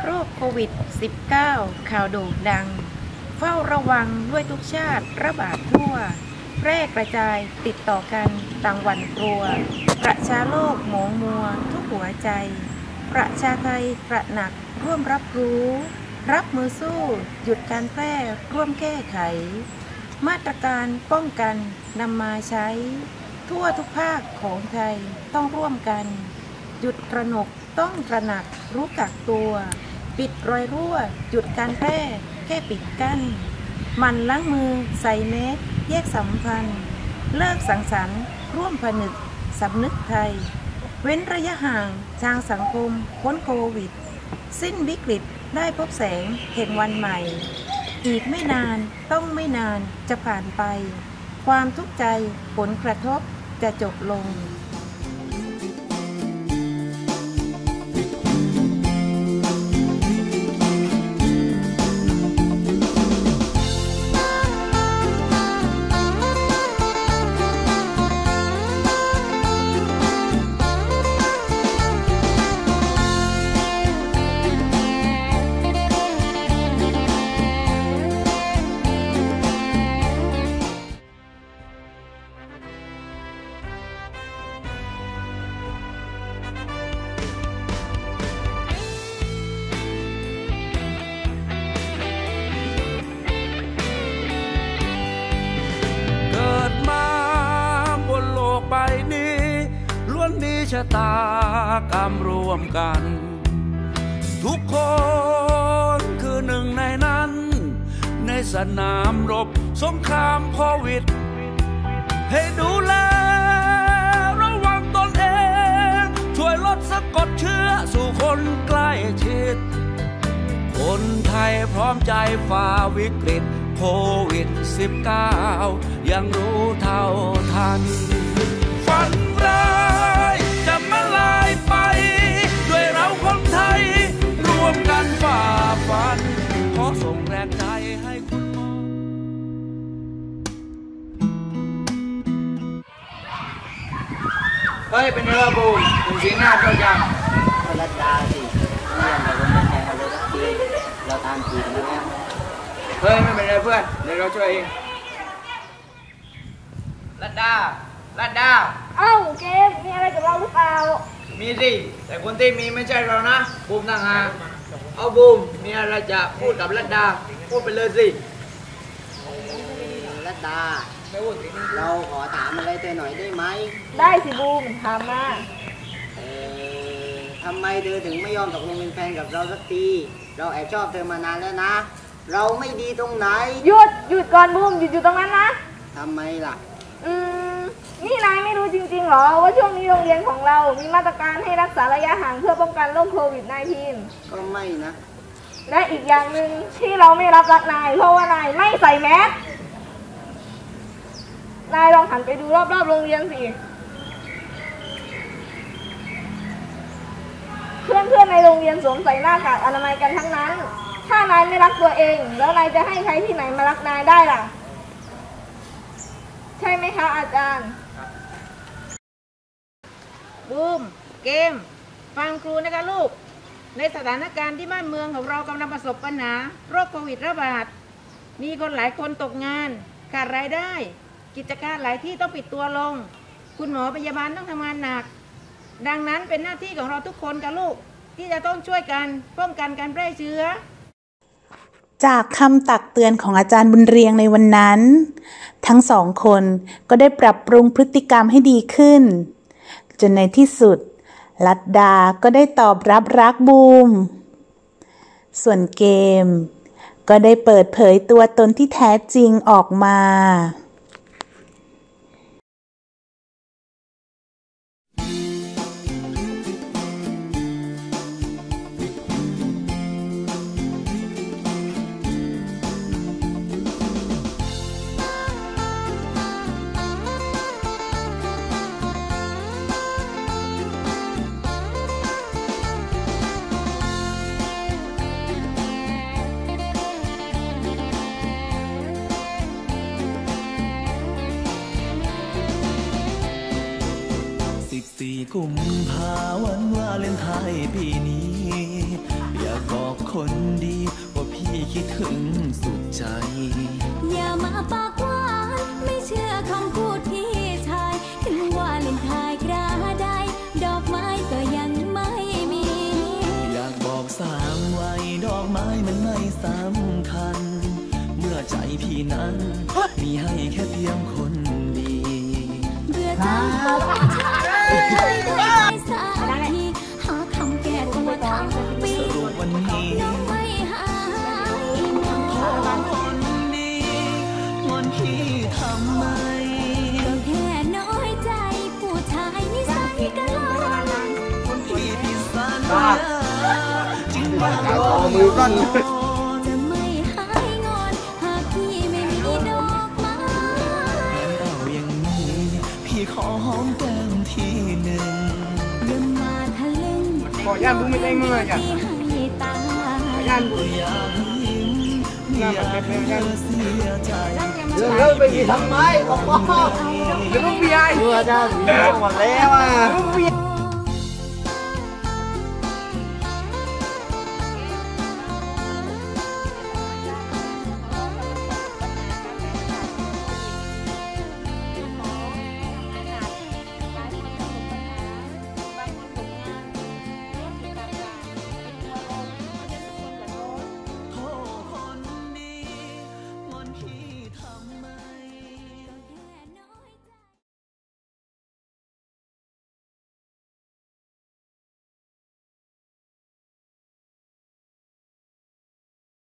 โรคโควิด -19 ข่าวโด่งดังเฝ้าระวังด้วยทุกชาติระบาดทั่วแพร่กระจายติดต่อกันต่างหวั่นกลัวประชาโลกหมองมัวทุกหัวใจประชาไทยตระหนักร่วมรับรู้รับมือสู้หยุดการแพร่ร่วมแก้ไขมาตรการป้องกันนำมาใช้ทั่วทุกภาคของไทยต้องร่วมกันหยุดตระหนกต้องตระหนักรู้กักตัวปิดรอยรั่วหยุดการแพร่แค่ปิดกั้นมันล้างมือใส่แมสแยกสัมพันธ์เลิกสังสรรค์ร่วมผนึกสำนึกไทยเว้นระยะห่างทางสังคมพ้นโควิดสิ้นวิกฤตได้พบแสงแห่งวันใหม่อีกไม่นานต้องไม่นานจะผ่านไปความทุกข์ใจผลกระทบจะจบลงชะตากรรมร่วมกันทุกคนคือหนึ่งในนั้นในสนามรบสงครามโควิดให้ดูแลระวังตนเองช่วยลดสะกดเชื้อสู่คนใกล้ชิดคนไทยพร้อมใจฝ่าวิกฤตโควิด -19 ยังรู้เท่าทันฝันร้ายจะมาลายไปด้วยเราคนไทยร่วมกันฝ่าฟันขอส่งแรงใจให้คุณหมอเฮ้ยเป็นไงล่ะบูมถึงสีหน้าเจ้าจังรัตดาสิเรียนแต่คนเป็นแทนเราเลยสักทีเราตามจีบแล้วเฮ้ยไม่เป็นไรเพื่อนเดี๋ยวเราช่วยเองรัตดาเอ้าเกมมีอะไรกับเราหรือเปล่ามีสิแต่คนที่มีไม่ใช่เรานะบูมต่างหากเอาบูมมีอะไรจะพูดกับรัตดาพูดไปเลยสิรัตดาเราขอถามอะไรเธอหน่อยได้ไหมได้สิบูมถามมาทำไมเธอถึงไม่ยอมตกลงเป็นแฟนกับเราสักทีเราแอบชอบเธอมานานแล้วนะเราไม่ดีตรงไหนหยุดก่อนบูมหยุดตรงนั้นนะทำไมล่ะนี่นายไม่รู้จริงๆหรอว่าช่วงนี้โรงเรียนของเรามีมาตรการให้รักษาระยะห่างเพื่อป้องกันโรคโควิด -19 ก็ไม่นะและอีกอย่างหนึ่งที่เราไม่รับรักนายเพราะว่านายไม่ใส่แมสนายลองหันไปดูรอบๆโรงเรียนสิเพื่อนๆในโรงเรียนสวมใส่หน้ากากอนามัยกันทั้งนั้นถ้านายไม่รักตัวเองแล้วนายจะให้ใครที่ไหนมารักนายได้ล่ะใช่ไหมคะอาจารย์บูมเกมฟังครูนะคะลูกในสถานการณ์ที่บ้านเมืองของเรากำลังประสบปัญหาโรคโควิดระบาดมีคนหลายคนตกงานขาดรายได้กิจการหลายที่ต้องปิดตัวลงคุณหมอพยาบาลต้องทำงานหนักดังนั้นเป็นหน้าที่ของเราทุกคนค่ะลูกที่จะต้องช่วยกันป้องกันการแพร่เชื้อจากคำตักเตือนของอาจารย์บุญเรียงในวันนั้นทั้งสองคนก็ได้ปรับปรุงพฤติกรรมให้ดีขึ้นจนในที่สุดลัดดาก็ได้ตอบรับรักบูมส่วนเกมก็ได้เปิดเผยตัวตนที่แท้จริงออกมา 14 กุมภาพันธ์วันวาเลนไทน์ปีนี้อยากบอกถึงสุดใจอย่ามาปากหวานไม่เชื่อคำพูดพี่ชายถึงว่าเล่นทายกระไดดอกไม้ก็ยังไม่มีอยากบอกสามไว้ดอกไม้มันไม่สำคัญเมื่อใจพี่นั้นมีให้แค่เพียงคนดีเบื่อจังตัวได้สักทีหาคำแก้ตัวทั้งปีสรุปวันนี้น้องไม่หายขอคนดีงอนพี่ทำไมก็แค่น้อยใจผู้ชายนิสัยกะลอนพี่พิสานจึงว่ามือกันจะไม่หายงอนหากพี่ไม่มีดอกไม้เอาอย่างนี้พี่ขอหอมแก้มทีหนึ่งอย่ามาทะลึ่งขอย่านบุ้งไม่ได้เมื่อจ้ะย่านบุ้งอยากยิ้มอยากให้เธอเสียใจเลิกไปดีทำไมบอกว่าเดี๋ยวต้องมีไอ้เมื่อจ้าหมดแล้วอ่ะ